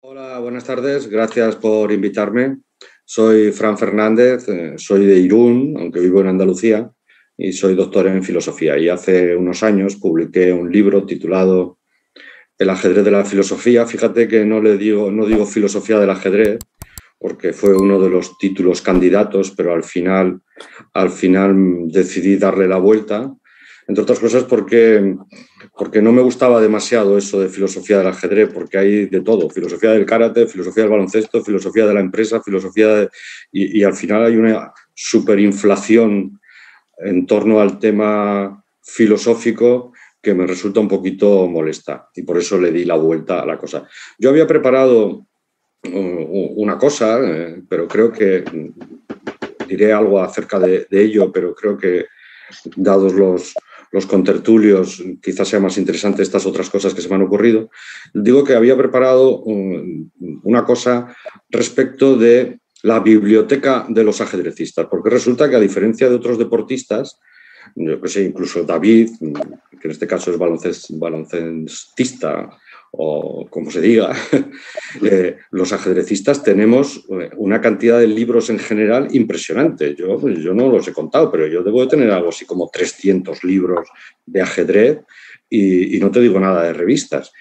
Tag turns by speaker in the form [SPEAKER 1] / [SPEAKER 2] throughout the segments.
[SPEAKER 1] Hola, buenas tardes. Gracias por invitarme. Soy Fran Fernández, soy de Irún, aunque vivo en Andalucía, y soy doctor en filosofía. Y hace unos años publiqué un libro titulado El ajedrez de la filosofía. Fíjate que no digo filosofía del ajedrez, porque fue uno de los títulos candidatos, pero al final decidí darle la vuelta, entre otras cosas porque no me gustaba demasiado eso de filosofía del ajedrez, porque hay de todo: filosofía del karate, filosofía del baloncesto, filosofía de la empresa, y al final hay una superinflación en torno al tema filosófico que me resulta un poquito molesta, y por eso le di la vuelta a la cosa. Yo había preparado una cosa, pero creo que diré algo acerca de ello, pero creo que, dados los contertulios, quizás sea más interesante estas otras cosas que se me han ocurrido. Digo que había preparado una cosa respecto de la biblioteca de los ajedrecistas, porque resulta que, a diferencia de otros deportistas, yo que sé, incluso David, que en este caso es baloncestista, o como se diga, los ajedrecistas tenemos una cantidad de libros en general impresionante. Yo no los he contado, pero yo debo de tener algo así como 300 libros de ajedrez, y no te digo nada de revistas.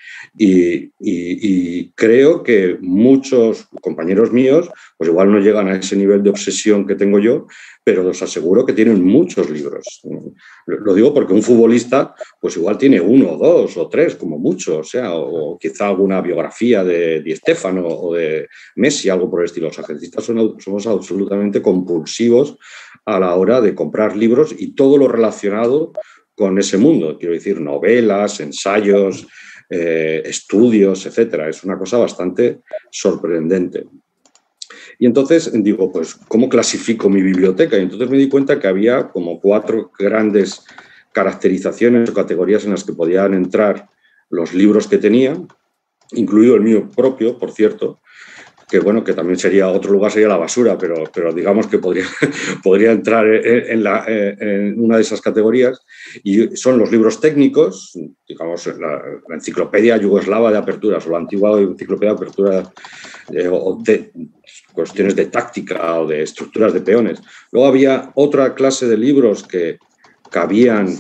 [SPEAKER 1] Y creo que muchos compañeros míos pues igual no llegan a ese nivel de obsesión que tengo yo, pero os aseguro que tienen muchos libros. Lo digo porque un futbolista pues igual tiene 1 o 2 o 3 como mucho, o quizá alguna biografía de Di Stéfano o de Messi, algo por el estilo. Los ajedrecistas somos absolutamente compulsivos a la hora de comprar libros y todo lo relacionado con ese mundo. Quiero decir, novelas, ensayos, estudios, etcétera. Es una cosa bastante sorprendente. Y entonces digo, pues, ¿cómo clasifico mi biblioteca? Y entonces me di cuenta que había como 4 grandes caracterizaciones o categorías en las que podían entrar los libros que tenía, incluido el mío propio, por cierto, que bueno, que también otro lugar sería la basura, pero digamos que podría entrar en una de esas categorías. Y son los libros técnicos, digamos, la enciclopedia yugoslava de aperturas, o la antigua enciclopedia de aperturas, o de cuestiones de táctica o de estructuras de peones. Luego había otra clase de libros que cabían,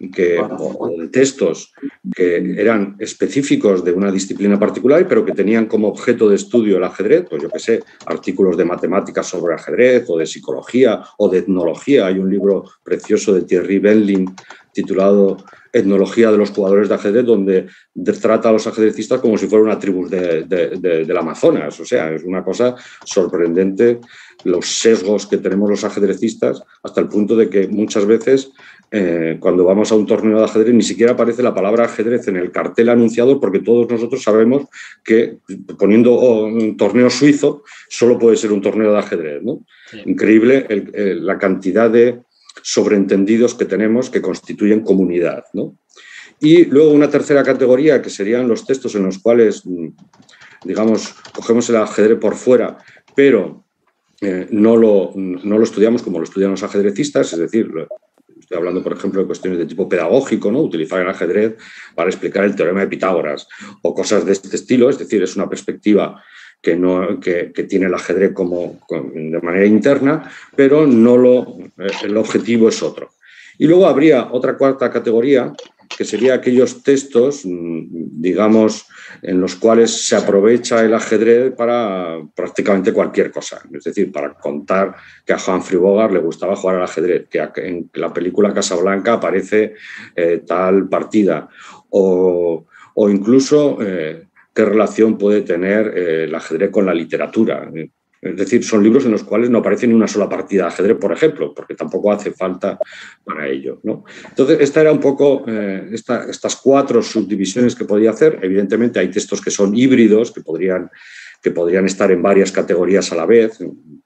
[SPEAKER 1] o de textos que eran específicos de una disciplina particular, pero que tenían como objeto de estudio el ajedrez. Pues yo qué sé, artículos de matemáticas sobre ajedrez, o de psicología, o de etnología. Hay un libro precioso de Thierry Benlin titulado Etnología de los jugadores de ajedrez, donde trata a los ajedrecistas como si fuera una tribu del Amazonas. O sea, es una cosa sorprendente los sesgos que tenemos los ajedrecistas, hasta el punto de que muchas veces cuando vamos a un torneo de ajedrez ni siquiera aparece la palabra ajedrez en el cartel anunciador, porque todos nosotros sabemos que poniendo un torneo suizo solo puede ser un torneo de ajedrez, ¿no? Sí. Increíble la cantidad de sobreentendidos que tenemos que constituyen comunidad, ¿no? Y luego una tercera categoría, que serían los textos en los cuales, digamos, cogemos el ajedrez por fuera, pero no lo estudiamos como lo estudian los ajedrecistas. Es decir, estoy hablando, por ejemplo, de cuestiones de tipo pedagógico, ¿no? Utilizar el ajedrez para explicar el teorema de Pitágoras o cosas de este estilo. Es decir, es una perspectiva que tiene el ajedrez de manera interna, pero el objetivo es otro. Y luego habría otra cuarta categoría, que sería aquellos textos, digamos, en los cuales se aprovecha el ajedrez para prácticamente cualquier cosa. Es decir, para contar que a Humphrey Bogart le gustaba jugar al ajedrez, que en la película Casablanca aparece tal partida, o incluso qué relación puede tener el ajedrez con la literatura. Es decir, son libros en los cuales no aparece ni una sola partida de ajedrez, por ejemplo, porque tampoco hace falta para ello, ¿no? Entonces, esta era un poco estas 4 subdivisiones que podía hacer. Evidentemente, hay textos que son híbridos, que podrían estar en varias categorías a la vez.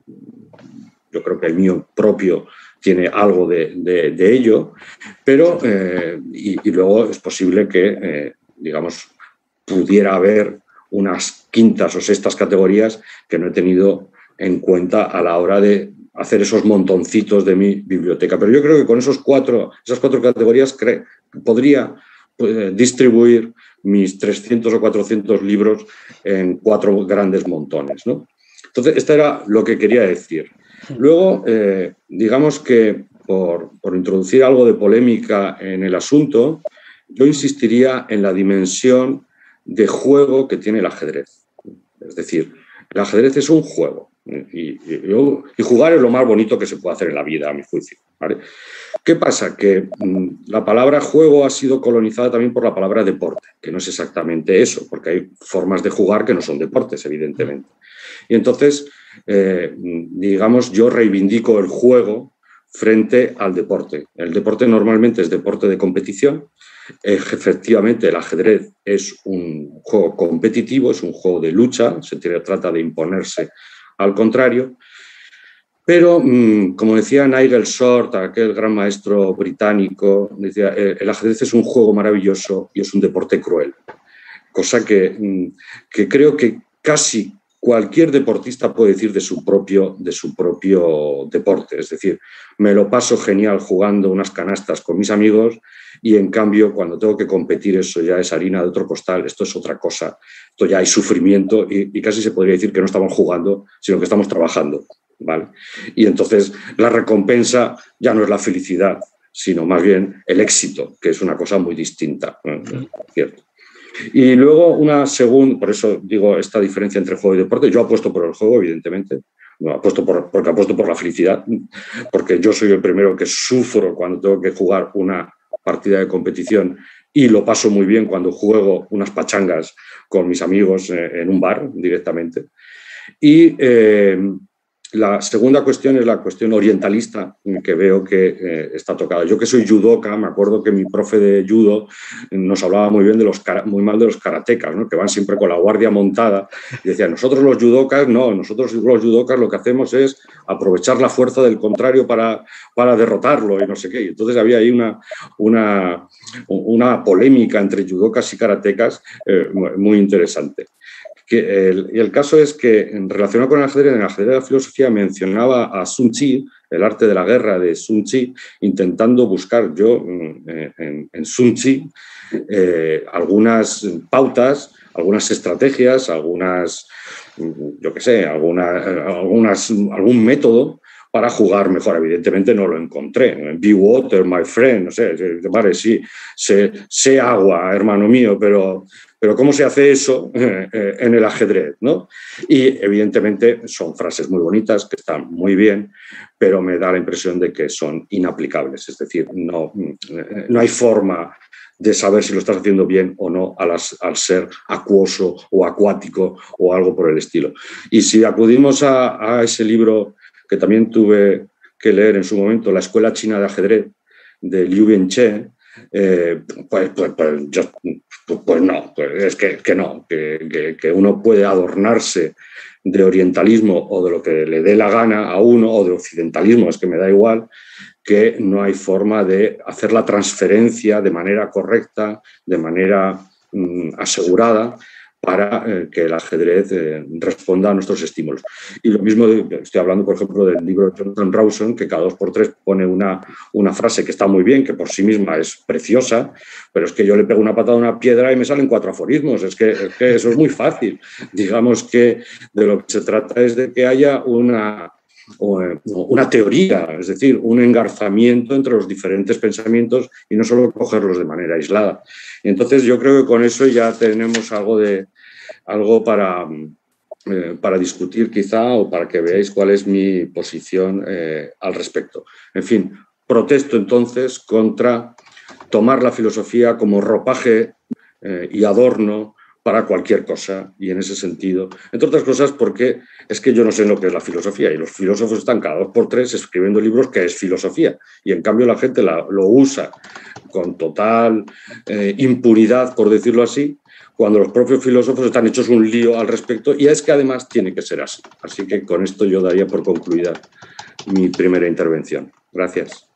[SPEAKER 1] Yo creo que el mío propio tiene algo de ello, pero y luego es posible que, digamos, pudiera haber unas quintas o sextas categorías que no he tenido en cuenta a la hora de hacer esos montoncitos de mi biblioteca. Pero yo creo que con esas cuatro categorías podría distribuir mis 300 o 400 libros en 4 grandes montones, ¿no? Entonces, esto era lo que quería decir. Luego, digamos que por introducir algo de polémica en el asunto, yo insistiría en la dimensión de juego que tiene el ajedrez. Es decir, el ajedrez es un juego y jugar es lo más bonito que se puede hacer en la vida, a mi juicio, ¿vale? ¿Qué pasa? Que la palabra juego ha sido colonizada también por la palabra deporte, que no es exactamente eso, porque hay formas de jugar que no son deportes, evidentemente. Y entonces, digamos, yo reivindico el juego frente al deporte. El deporte normalmente es deporte de competición. Efectivamente, el ajedrez es un juego competitivo, es un juego de lucha, se trata de imponerse al contrario. Pero, como decía Nigel Short, aquel gran maestro británico, decía, el ajedrez es un juego maravilloso y es un deporte cruel. Cosa que creo que casi cualquier deportista puede decir de su propio deporte. Es decir, me lo paso genial jugando unas canastas con mis amigos y, en cambio, cuando tengo que competir, eso ya es harina de otro costal, esto es otra cosa, esto ya hay sufrimiento y casi se podría decir que no estamos jugando, sino que estamos trabajando, ¿vale? Y entonces la recompensa ya no es la felicidad, sino más bien el éxito, que es una cosa muy distinta, ¿cierto? Y luego por eso digo esta diferencia entre juego y deporte. Yo apuesto por el juego, evidentemente, porque apuesto por la felicidad, porque yo soy el primero que sufro cuando tengo que jugar una partida de competición y lo paso muy bien cuando juego unas pachangas con mis amigos en un bar directamente. Y la segunda cuestión es la cuestión orientalista, que veo que está tocada. Yo, que soy judoka, me acuerdo que mi profe de judo nos hablaba muy mal de los karatecas, ¿no? Que van siempre con la guardia montada. Y decía, nosotros los judokas lo que hacemos es aprovechar la fuerza del contrario para derrotarlo y no sé qué. Y entonces había ahí una polémica entre judokas y karatecas muy interesante. Y el caso es que, relacionado con el ajedrez, en el ajedrez de la filosofía mencionaba a Sun Tzu, el arte de la guerra de Sun Tzu, intentando buscar yo en Sun Tzu algunas pautas, algunas estrategias, algún método para jugar mejor. Evidentemente no lo encontré. Be water, my friend, no sé, vale, sí, sé agua, hermano mío, pero ¿cómo se hace eso en el ajedrez, ¿no? Y evidentemente son frases muy bonitas, que están muy bien, pero me da la impresión de que son inaplicables. Es decir, no hay forma de saber si lo estás haciendo bien o no al ser acuoso o acuático o algo por el estilo. Y si acudimos a ese libro que también tuve que leer en su momento, La Escuela China de Ajedrez, de Liu Bianche, que uno puede adornarse de orientalismo o de lo que le dé la gana a uno, o de occidentalismo, es que me da igual, que no hay forma de hacer la transferencia de manera correcta, de manera asegurada, para que el ajedrez responda a nuestros estímulos. Y lo mismo, estoy hablando, por ejemplo, del libro de Jonathan Rawson, que cada 2x3 pone una frase que está muy bien, que por sí misma es preciosa, pero es que yo le pego una patada a una piedra y me salen 4 aforismos. Es que eso es muy fácil. Digamos que de lo que se trata es de que haya una teoría, es decir, un engarzamiento entre los diferentes pensamientos y no solo cogerlos de manera aislada. Entonces yo creo que con eso ya tenemos algo para discutir quizá, o para que veáis cuál es mi posición al respecto. En fin, protesto entonces contra tomar la filosofía como ropaje y adorno para cualquier cosa, y en ese sentido, entre otras cosas porque es que yo no sé lo que es la filosofía, y los filósofos están cada 2x3 escribiendo libros que es filosofía, y en cambio la gente lo usa con total impunidad, por decirlo así, cuando los propios filósofos están hechos un lío al respecto, y es que además tiene que ser así. Así que con esto yo daría por concluida mi primera intervención. Gracias.